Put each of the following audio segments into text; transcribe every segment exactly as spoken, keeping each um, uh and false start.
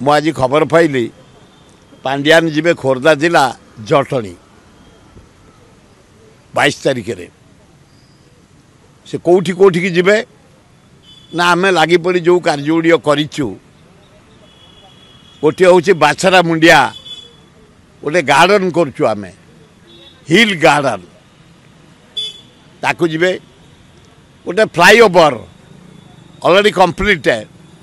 मु आज खबर पाइली पांडियान जीवे खोर्धा जिला जटणी बाईस तारिख रे से कौटी कौटी की जीवे ना आम लगी पड़ी जो कार्य करूँ गोटे हूँ बाछरा मुंडिया गोटे गार्डन करुचु आम हिल गार्डन ताकू जीवे गोटे फ्लाईओवर ऑलरेडी कंप्लीटेड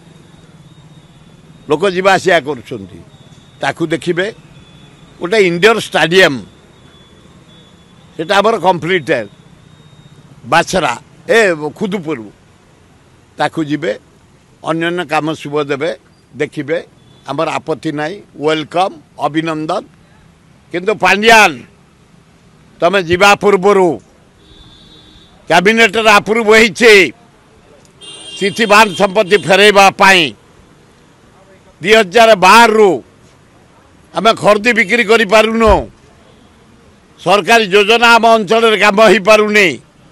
लोक जीवा आसिया कर देखिए गोटे इंडोर स्टाडियम सेटा आमर कंप्लीटेड बाछरा ए खुदुपुर ताकू जीवे अन्य काम शुभ देवे देखिए आमर आपत्ति नहीं वेलकम अभिनंदन किंतु पांडियान तमे जीवा पूर्वर कैबिनेट अप्रूव होइछे स्थितिवान संपत्ति फेरैबा पाई दुई हजार बार रु आम खरदी बिक्री करि पारुनो सरकारी योजना आम अंचल काम हो पारुनी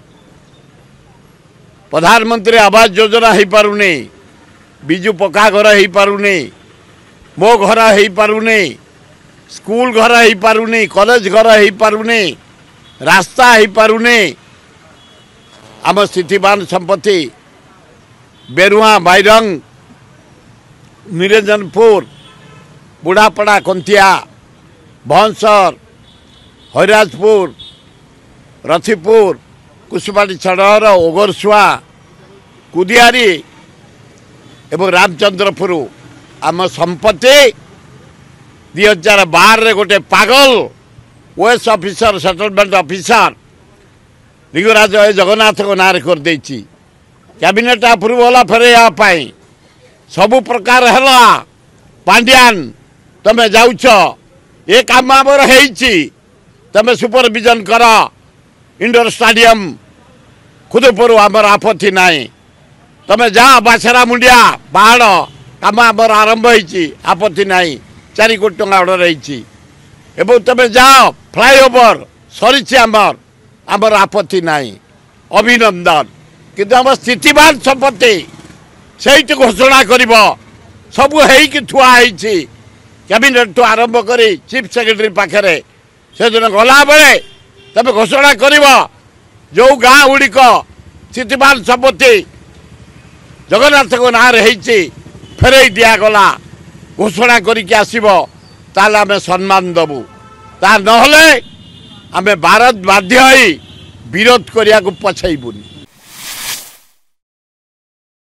प्रधानमंत्री आवास योजना हो पारुनी बिजु पक्का घर हो पारुनी मो घर हो पारुनी स्कूल घर हो पारुनी कॉलेज घर हो पारुनी रास्ता हो पारुनी आम स्थितिवान संपत्ति बेरुआ बैरंग निरंजनपुर बुढ़ापड़ा कंतिया भंसर हरिराजपुर रथीपुर कुसुमाटी छड़र ओगरसुआ कुदियारी एवं रामचंद्रपुर आम संपत्ति दुई हजार बार रे गोटे पागल OS officer settlement officer Lingaraj Jagannath को नारे कर देछि कैबिनेट अप्रूव होला फेर सबु प्रकार है पांडियान तमे जाउछ ए काम आमर हेछि तमे सुपरविजन कर इंडोर स्टाडियम खुदपुर आमर आपत्ति नाई तमे जा बाछरा मुंडिया पहाड़ काम आमर आरंभ होइछि आपत्ति नाई चार कोटी टंका ऑर्डर होइछि एवं तमे जाओ फ्लाईओवर सरीछि आमर आमर आपत्ति नाई अभिनंदन किंतु आम स्थितिवान संपत्ति से घोषणा कर सबू थुआ कैबिनेट आरंभ कर चीफ सेक्रेटरी पाखे से दिन गला बेले तब घोषणा कर जो गाँ गुड़िक स्थितिवान संपत्ति जगन्नाथ को ना फेरई दिगला घोषणा करके आम सम्मान दबू ता नहले आम भारत बाध्य विरोध करने को पछाइबुनी।